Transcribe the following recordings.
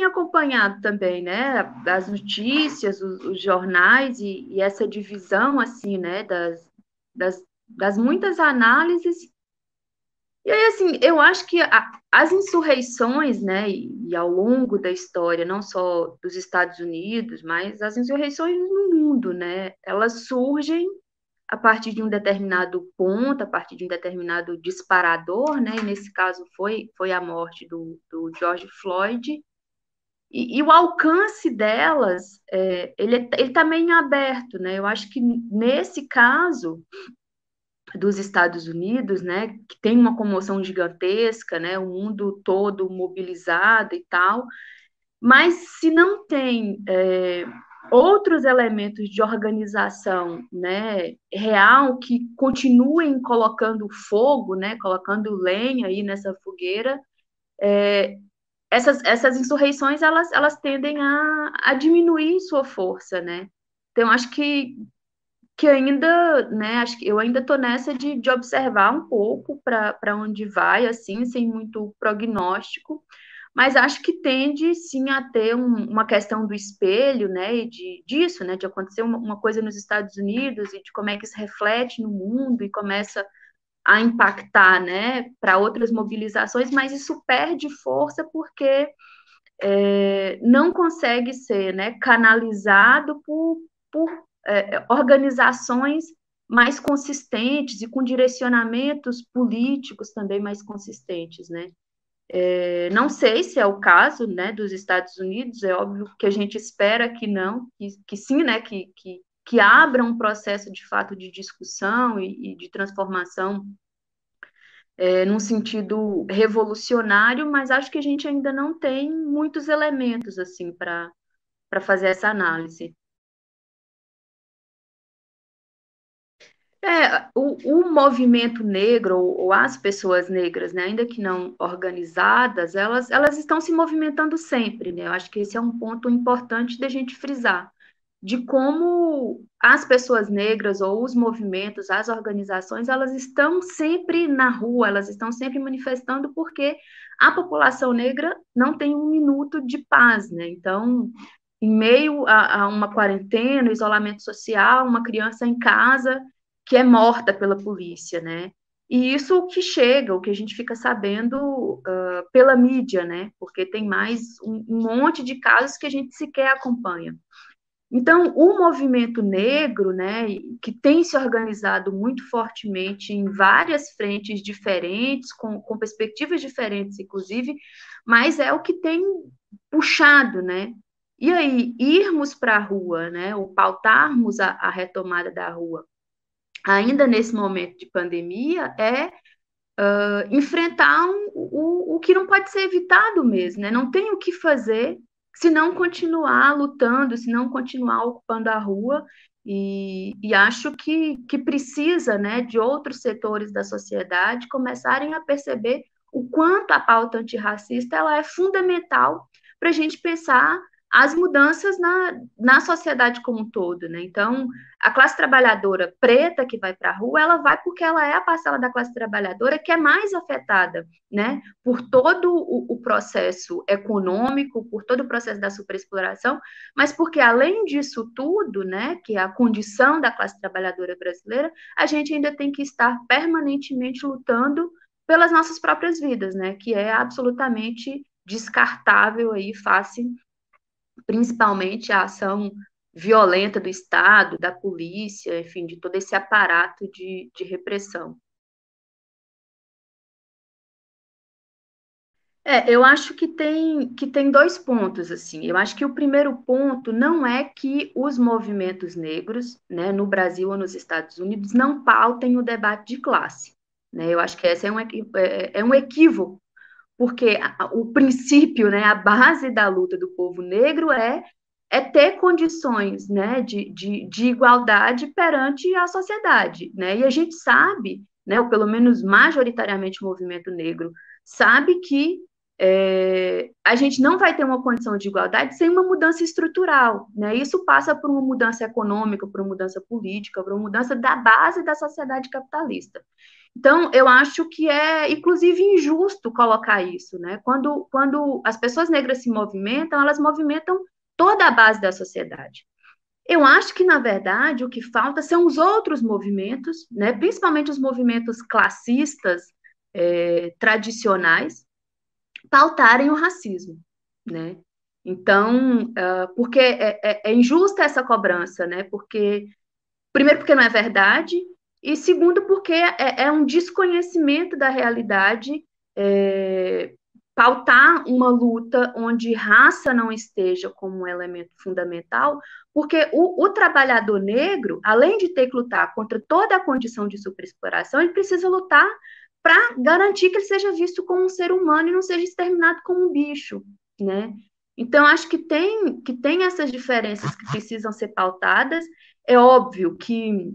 tem acompanhado também, né, as notícias, os jornais e essa divisão, assim, né, das muitas análises. E aí, assim, eu acho que as insurreições, né, e ao longo da história, não só dos Estados Unidos, mas as insurreições no mundo, né, elas surgem a partir de um determinado ponto, a partir de um determinado disparador, né, e nesse caso foi a morte do George Floyd, e o alcance delas, ele está meio aberto, né, eu acho que nesse caso dos Estados Unidos, né, que tem uma comoção gigantesca, né, o mundo todo mobilizado e tal, mas se não tem outros elementos de organização, né, real que continuem colocando fogo, né, colocando lenha aí nessa fogueira, essas insurreições elas tendem a diminuir sua força, né? Então acho que ainda, né, acho que eu ainda estou nessa de observar um pouco para onde vai, assim, sem muito prognóstico, mas acho que tende, sim, a ter uma questão do espelho, né, e disso, né, de acontecer uma coisa nos Estados Unidos e de como é que isso reflete no mundo e começa a impactar, né, para outras mobilizações, mas isso perde força porque não consegue ser, né, canalizado por organizações mais consistentes e com direcionamentos políticos também mais consistentes, né? Não sei se é o caso, né, dos Estados Unidos, é óbvio que a gente espera que não, que sim, né, que abra um processo de fato de discussão e de transformação num sentido revolucionário, mas acho que a gente ainda não tem muitos elementos assim para fazer essa análise. O movimento negro, ou as pessoas negras, né, ainda que não organizadas, elas estão se movimentando sempre, né? Eu acho que esse é um ponto importante da gente frisar, de como as pessoas negras, ou os movimentos, as organizações, elas estão sempre na rua, elas estão sempre manifestando, porque a população negra não tem um minuto de paz, né? Então, em meio a uma quarentena, isolamento social, uma criança em casa que é morta pela polícia, né? E isso o que chega, o que a gente fica sabendo pela mídia, né? Porque tem mais um monte de casos que a gente sequer acompanha. Então, o movimento negro, né, que tem se organizado muito fortemente em várias frentes diferentes, com perspectivas diferentes, inclusive, mas é o que tem puxado, né? E aí, irmos para a rua, né, ou pautarmos a retomada da rua, ainda nesse momento de pandemia, enfrentar o que não pode ser evitado mesmo, né? Não tem o que fazer se não continuar lutando, se não continuar ocupando a rua, e acho que precisa, né, de outros setores da sociedade começarem a perceber o quanto a pauta antirracista ela é fundamental para a gente pensar as mudanças na sociedade como um todo, né? Então, a classe trabalhadora preta que vai para a rua, ela vai porque ela é a parcela da classe trabalhadora que é mais afetada, né, por todo o processo econômico, por todo o processo da superexploração, mas porque, além disso tudo, né, que é a condição da classe trabalhadora brasileira, a gente ainda tem que estar permanentemente lutando pelas nossas próprias vidas, né, que é absolutamente descartável aí, face principalmente a ação violenta do Estado, da polícia, enfim, de todo esse aparato de repressão. Eu acho que tem dois pontos, assim. Eu acho que o primeiro ponto não é que os movimentos negros, né, no Brasil ou nos Estados Unidos, não pautem o debate de classe, né? Eu acho que esse é um equívoco, porque o princípio, né, a base da luta do povo negro é ter condições, né, de igualdade perante a sociedade, né? E a gente sabe, né, ou pelo menos majoritariamente o movimento negro sabe que a gente não vai ter uma condição de igualdade sem uma mudança estrutural, né? Isso passa por uma mudança econômica, por uma mudança política, por uma mudança da base da sociedade capitalista. Então, eu acho que é, inclusive, injusto colocar isso, né? Quando as pessoas negras se movimentam, elas movimentam toda a base da sociedade. Eu acho que, na verdade, o que falta são os outros movimentos, né? Principalmente os movimentos classistas, tradicionais, pautarem o racismo, né? Então, porque é injusta essa cobrança, né? Porque primeiro, porque não é verdade, e segundo, porque é um desconhecimento da realidade, é, pautar uma luta onde raça não esteja como um elemento fundamental, porque o trabalhador negro, além de ter que lutar contra toda a condição de superexploração, ele precisa lutar para garantir que ele seja visto como um ser humano e não seja exterminado como um bicho, né? Então, acho que tem essas diferenças que precisam ser pautadas. É óbvio que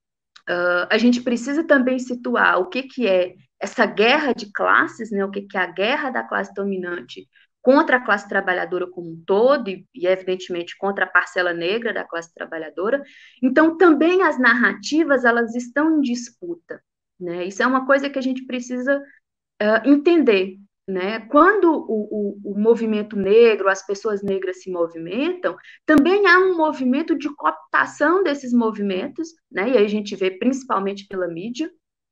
a gente precisa também situar o que é essa guerra de classes, né? O que é a guerra da classe dominante contra a classe trabalhadora como um todo, evidentemente contra a parcela negra da classe trabalhadora. Então, também as narrativas elas estão em disputa, né? Isso é uma coisa que a gente precisa entender, né? Quando o movimento negro, as pessoas negras se movimentam, também há um movimento de cooptação desses movimentos, né? E aí a gente vê principalmente pela mídia,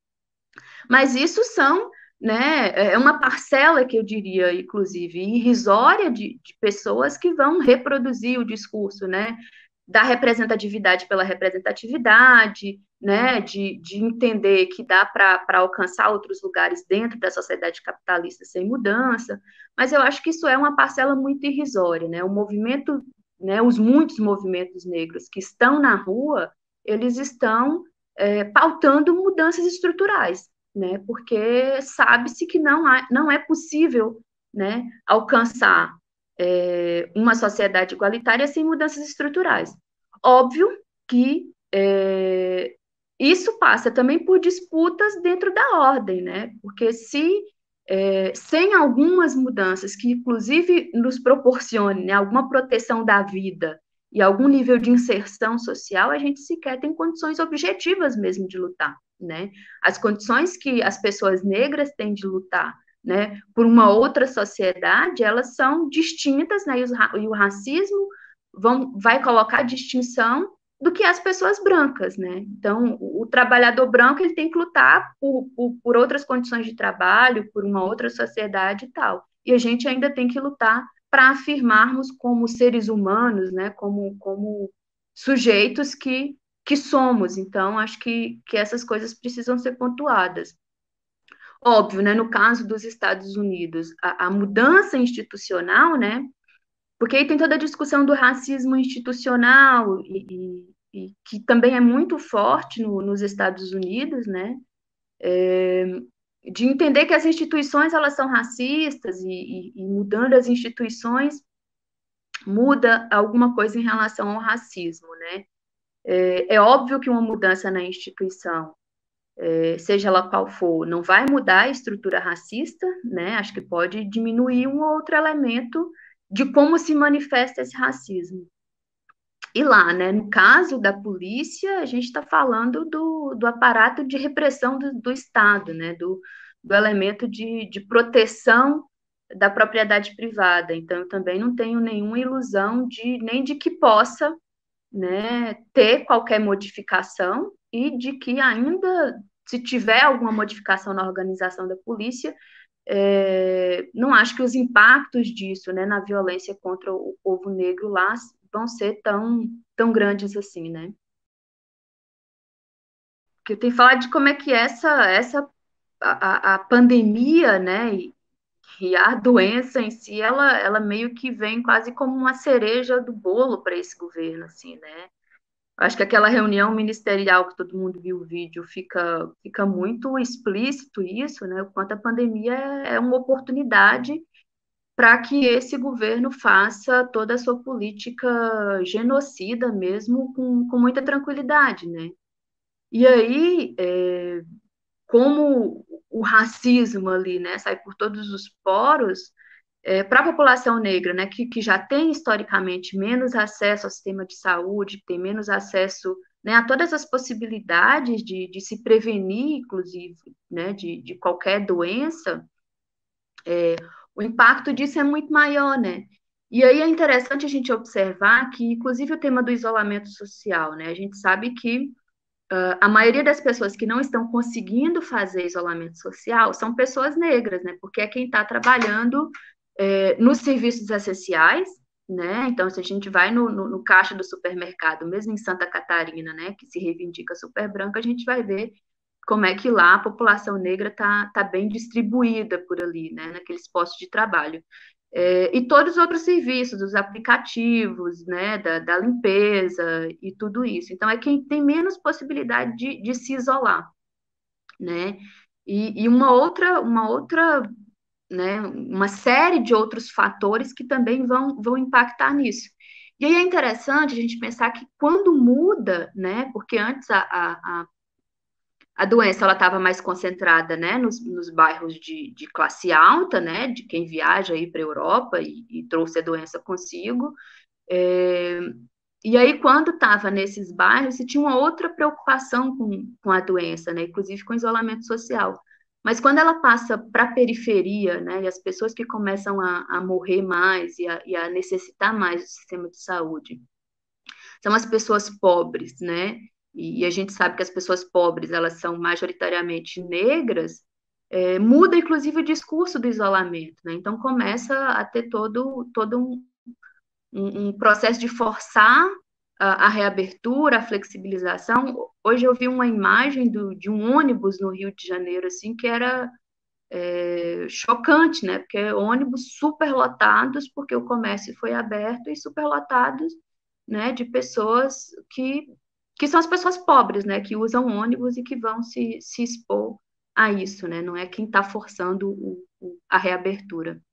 mas isso são, né, é uma parcela que eu diria, inclusive, irrisória de pessoas que vão reproduzir o discurso, né, da representatividade pela representatividade, né, de entender que dá para alcançar outros lugares dentro da sociedade capitalista sem mudança, mas eu acho que isso é uma parcela muito irrisória, né, o movimento, né, os muitos movimentos negros que estão na rua, eles estão pautando mudanças estruturais, né, porque sabe-se que não é possível, né, alcançar uma sociedade igualitária sem mudanças estruturais. Óbvio que isso passa também por disputas dentro da ordem, né? Porque sem algumas mudanças que, inclusive, nos proporcionem, né, alguma proteção da vida e algum nível de inserção social, a gente sequer tem condições objetivas mesmo de lutar, né? As condições que as pessoas negras têm de lutar, né, por uma outra sociedade, elas são distintas, né, e o racismo vai colocar distinção do que as pessoas brancas, né? Então, o trabalhador branco ele tem que lutar por outras condições de trabalho, por uma outra sociedade e tal. E a gente ainda tem que lutar para afirmarmos como seres humanos, né? Como sujeitos que somos. Então, acho que essas coisas precisam ser pontuadas. Óbvio, né, no caso dos Estados Unidos, a mudança institucional, né, porque aí tem toda a discussão do racismo institucional, e que também é muito forte nos Estados Unidos, né, de entender que as instituições elas são racistas e mudando as instituições muda alguma coisa em relação ao racismo, né. É óbvio que uma mudança na instituição seja ela qual for, não vai mudar a estrutura racista, né? Acho que pode diminuir um ou outro elemento de como se manifesta esse racismo. E lá, né, no caso da polícia, a gente está falando do aparato de repressão do Estado, né, do elemento de proteção da propriedade privada. Então, eu também não tenho nenhuma ilusão nem de que possa, né, ter qualquer modificação e de que ainda, se tiver alguma modificação na organização da polícia, não acho que os impactos disso, né, na violência contra o povo negro lá vão ser tão grandes assim, né? Porque eu tenho que falar de como é que a pandemia, né, e a doença em si, ela meio que vem quase como uma cereja do bolo para esse governo, assim, né? Acho que aquela reunião ministerial que todo mundo viu o vídeo fica muito explícito isso, né? O quanto a pandemia é uma oportunidade para que esse governo faça toda a sua política genocida mesmo com muita tranquilidade, né? E aí, como o racismo ali, né, sai por todos os poros, para a população negra, né, que já tem historicamente menos acesso ao sistema de saúde, que tem menos acesso né, a todas as possibilidades de se prevenir, inclusive, né, de qualquer doença, o impacto disso é muito maior, né? E aí é interessante a gente observar que, inclusive, o tema do isolamento social, né? A gente sabe que a maioria das pessoas que não estão conseguindo fazer isolamento social são pessoas negras, né? Porque é quem está trabalhando nos serviços essenciais, né? Então, se a gente vai no caixa do supermercado, mesmo em Santa Catarina, né, que se reivindica super branca, a gente vai ver como é que lá a população negra tá bem distribuída por ali, né, naqueles postos de trabalho. E todos os outros serviços, os aplicativos, né, da limpeza e tudo isso. Então, é quem tem menos possibilidade de se isolar, né? E uma outra, né, uma série de outros fatores que também vão impactar nisso. E aí é interessante a gente pensar que quando muda, né, porque antes a doença ela estava mais concentrada, né, nos bairros de classe alta, né, de quem viaja aí para a Europa e trouxe a doença consigo. É, e aí, quando estava nesses bairros, se tinha uma outra preocupação com a doença, né, inclusive com o isolamento social. Mas quando ela passa para a periferia, né, e as pessoas que começam a morrer mais e a necessitar mais do sistema de saúde, são as pessoas pobres, né? E a gente sabe que as pessoas pobres, elas são majoritariamente negras, muda inclusive o discurso do isolamento, né? Então começa a ter todo um processo de forçar a reabertura, a flexibilização. Hoje eu vi uma imagem de um ônibus no Rio de Janeiro, assim, que era chocante, né? Porque ônibus superlotados, porque o comércio foi aberto, e superlotados, né, de pessoas que são as pessoas pobres, né? Que usam ônibus e que vão se expor a isso, né? Não é quem está forçando a reabertura.